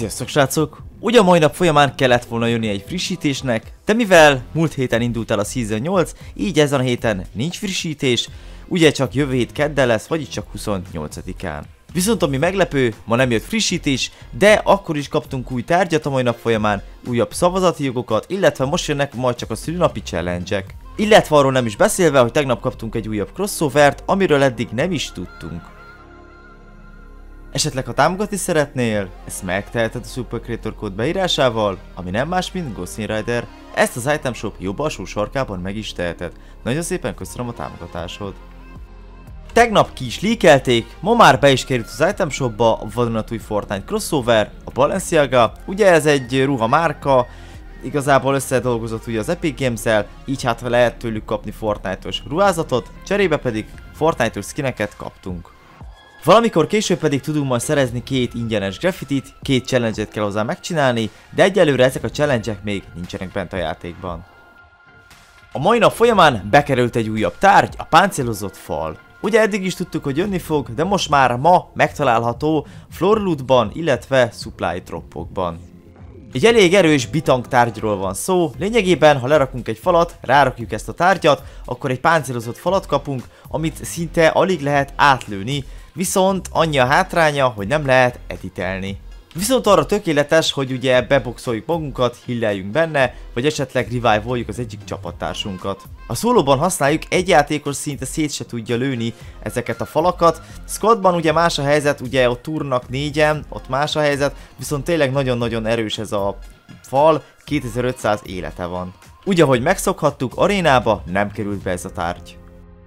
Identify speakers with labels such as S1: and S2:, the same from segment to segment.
S1: Sziasztok srácok! Ugye a mai nap folyamán kellett volna jönni egy frissítésnek, de mivel múlt héten indult el a Season 8, így ezen a héten nincs frissítés, ugye csak jövő hét kedden lesz, vagyis csak 28-án. Viszont ami meglepő, ma nem jött frissítés, de akkor is kaptunk új tárgyat a mai nap folyamán, újabb szavazati jogokat, illetve most jönnek majd csak a szülinapi challenge-ek. Illetve arról nem is beszélve, hogy tegnap kaptunk egy újabb crossovert, amiről eddig nem is tudtunk. Esetleg ha támogatni szeretnél, ezt megteheted a Super Creator kód beírásával, ami nem más, mint Ghost Rider. Ezt az item shop jobb alsó sarkában meg is teheted. Nagyon szépen köszönöm a támogatásod. Tegnap ki is leakelték, ma már be is került az item shopba a vadonatúj Fortnite crossover, a Balenciaga. Ugye ez egy ruha márka, igazából összedolgozott ugye az Epic Games-el, így hát lehet tőlük kapni Fortnite-os ruházatot, cserébe pedig Fortnite-os skineket kaptunk. Valamikor később pedig tudunk majd szerezni 2 ingyenes graffitit, 2 challenge-et kell hozzá megcsinálni, de egyelőre ezek a challenge-ek még nincsenek bent a játékban. A mai nap folyamán bekerült egy újabb tárgy, a páncélozott fal. Ugye eddig is tudtuk, hogy jönni fog, de most már ma megtalálható floor lootban, illetve supply dropokban. Egy elég erős bitang tárgyról van szó, lényegében ha lerakunk egy falat, rárakjuk ezt a tárgyat, akkor egy páncélozott falat kapunk, amit szinte alig lehet átlőni, viszont annyi a hátránya, hogy nem lehet editelni. Viszont arra tökéletes, hogy ugye beboxoljuk magunkat, hilleljünk benne, vagy esetleg revive-oljuk az egyik csapattársunkat. A szólóban használjuk, egy játékos szinte szét se tudja lőni ezeket a falakat. Squadban ugye más a helyzet, ugye ott turnak 4-en, ott más a helyzet, viszont tényleg nagyon-nagyon erős ez a fal, 2500 élete van. Úgy ahogy megszokhattuk, arénába nem került be ez a tárgy.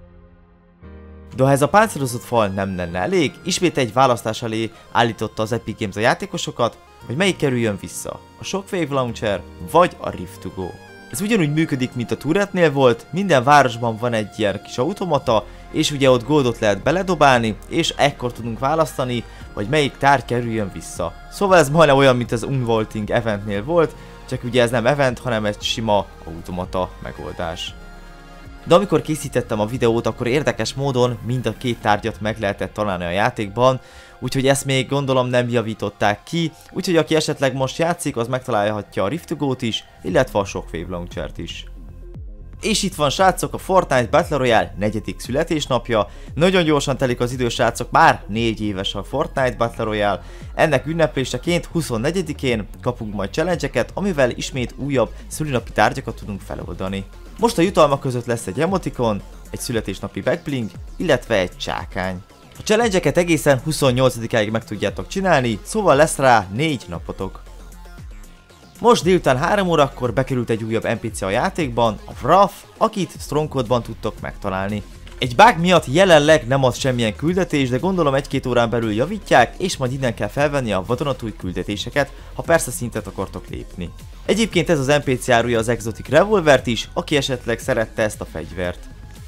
S1: De ha ez a páncélozott fal nem lenne elég, ismét egy választás elé állította az Epic Games a játékosokat, hogy melyik kerüljön vissza, a Shockwave Launcher vagy a Rift to Go. Ez ugyanúgy működik, mint a Turretnél volt, minden városban van egy ilyen kis automata, és ugye ott goldot lehet beledobálni, és ekkor tudunk választani, hogy melyik tárgy kerüljön vissza. Szóval ez majdnem olyan, mint az Unvaulting eventnél volt, csak ugye ez nem event, hanem egy sima automata megoldás. De amikor készítettem a videót, akkor érdekes módon mind a 2 tárgyat meg lehetett találni a játékban, úgyhogy ezt még gondolom nem javították ki, úgyhogy aki esetleg most játszik, az megtalálhatja a Rift to Go-t is, illetve a Shockwave Launchert is. És itt van srácok a Fortnite Battle Royale 4. születésnapja, nagyon gyorsan telik az idő srácok, már 4 éves a Fortnite Battle Royale, ennek ünnepléseként 24-én kapunk majd challenge-eket, amivel ismét újabb szülinapi tárgyakat tudunk feloldani. Most a jutalmak között lesz egy emotikon, egy születésnapi backbling, illetve egy csákány. A challenge-eket egészen 28-áig meg tudjátok csinálni, szóval lesz rá 4 napotok. Most délután 3 órakor bekerült egy újabb NPC a játékban, a Wrath, akit Strongholdban tudtok megtalálni. Egy bug miatt jelenleg nem ad semmilyen küldetés, de gondolom 1-2 órán belül javítják, és majd innen kell felvenni a vadonatúj küldetéseket, ha persze szintet akartok lépni. Egyébként ez az NPC árulja az Exotic Revolvert is, aki esetleg szerette ezt a fegyvert.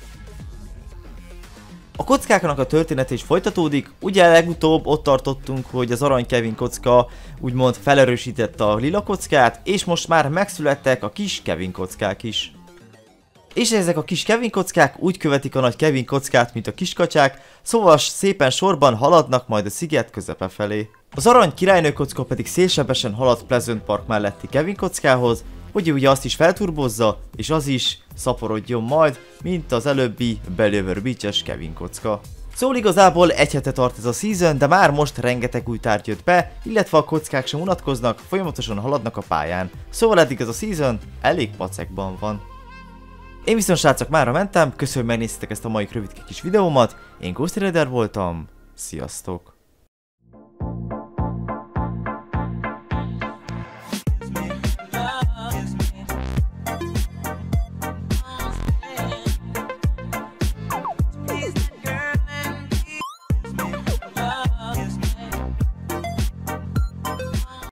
S1: A kockáknak a történet is folytatódik, ugye legutóbb ott tartottunk, hogy az Arany Kevin kocka úgymond felerősítette a lila kockát, és most már megszülettek a kis Kevin kockák is. És ezek a kis Kevin kockák úgy követik a nagy Kevin kockát, mint a kiskacsák, szóval szépen sorban haladnak majd a sziget közepe felé. Az Arany Királynő kocka pedig szélsebesen halad Pleasant Park melletti Kevin kockához, hogy ugye azt is felturbozza, és az is szaporodjon majd, mint az előbbi Believer Beach-es Kevin kocka. Szóval igazából egy hete tart ez a season, de már most rengeteg új tárgy jött be, illetve a kockák sem unatkoznak, folyamatosan haladnak a pályán. Szóval eddig ez a season elég pacekban van. Én viszont srácok mára mentem, köszönöm, hogy megnéztétek ezt a mai rövid kis videómat, én Ghost Rider voltam, sziasztok!